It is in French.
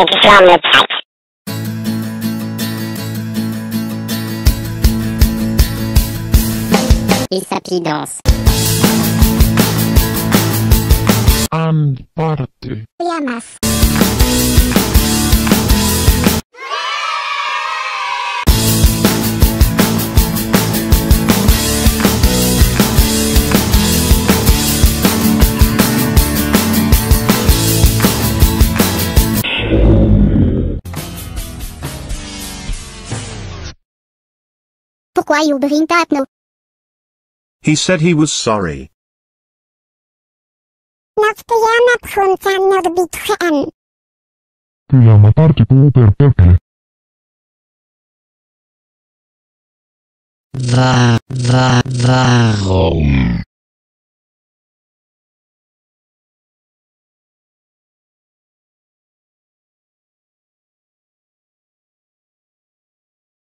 Reklamezeit. Il s'appuie danse. And party. Pyjamas. Pourquoi you bring that no? He said he was sorry. Nas pyjama pruntan norbitren. Pyjama party per perkele. Warum?